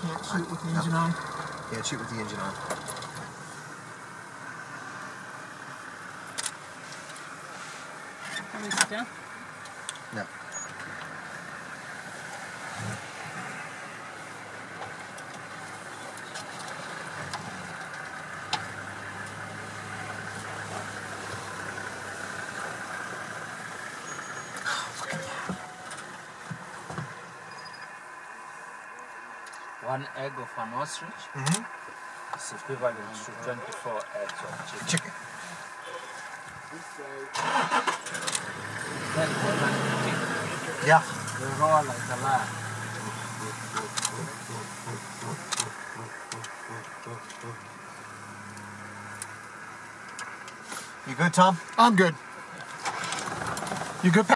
Can't shoot with the engine on. Can't shoot with the engine on. Can we sit down? No. One egg of an ostrich is equivalent to 24 eggs of chicken. Yeah. They roll like a lamb. You good, Tom? I'm good. You good?